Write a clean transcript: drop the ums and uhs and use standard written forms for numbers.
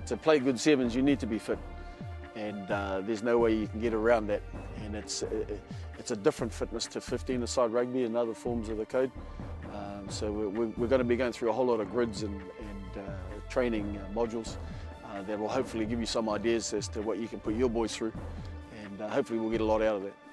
to play good sevens, you need to be fit, and there's no way you can get around that. And it's a different fitness to 15-a-side rugby and other forms of the code. So we're going to be going through a whole lot of grids and training modules that will hopefully give you some ideas as to what you can put your boys through, and hopefully we'll get a lot out of that.